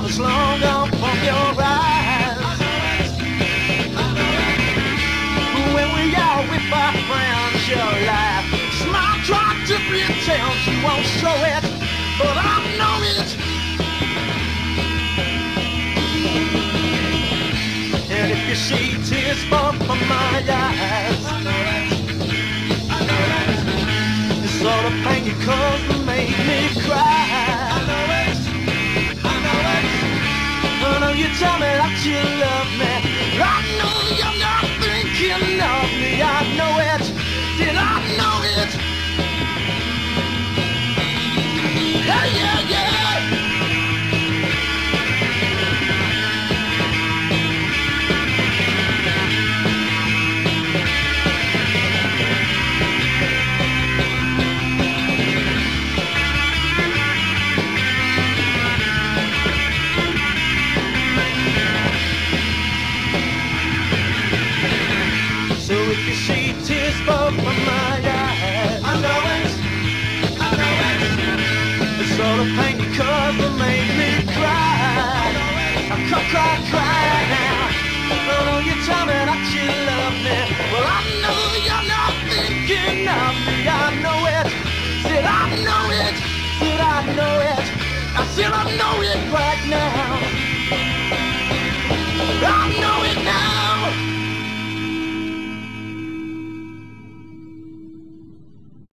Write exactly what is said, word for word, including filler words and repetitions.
love is long gone from your eyes. When we are with our friends, your life smile try to pretend you won't show it, but I know it. And if you see tears fall from my eyes, I know that, I know that. It's all the pain you caused to make me cry. I know it, I know it. I know you tell me that you love me. I know you're not thinking of me. I know it, did I know it? Yeah, yeah, yeah. So if you see tears fall from my eyes, I know it, I know it. It's all the pain you caused that made me cry. I know it. I cry, cry, cry.